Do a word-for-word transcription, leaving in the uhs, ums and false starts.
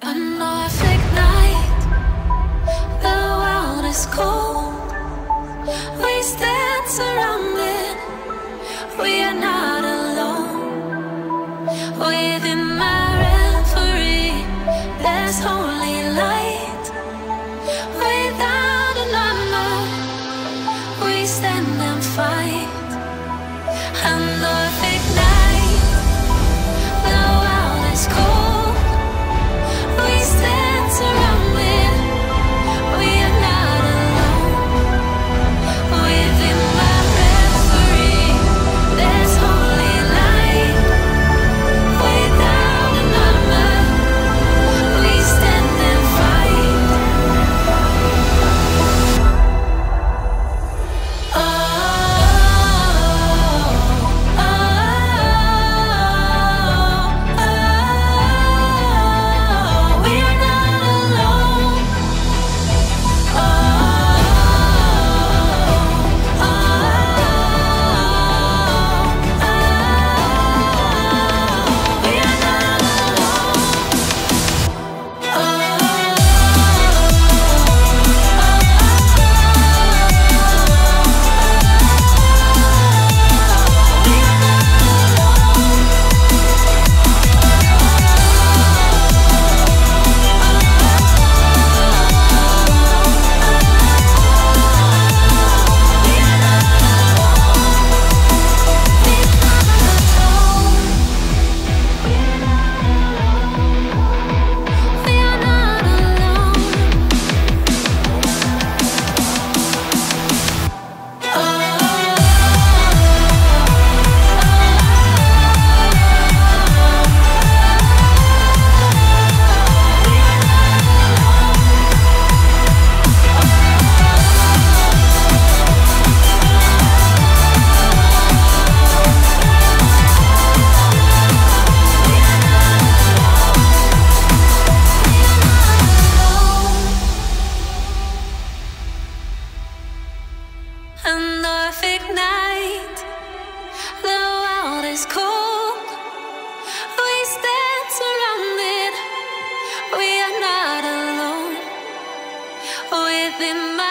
A Norfolk night, the world is cold. We stand surrounded, we are not alone. Within my reverie, there's holy light. Without a number, we stand and fight. A Norfolk night, the world is cold. We stand surrounded, we are not alone. Within my reverie, there's holy light. Without a number, we stand and fight. Oh, oh, oh, oh, we are not alone. Oh, oh, oh, we are not a Norfolk night, the world is cold. We stand surrounded, we are not alone. Within my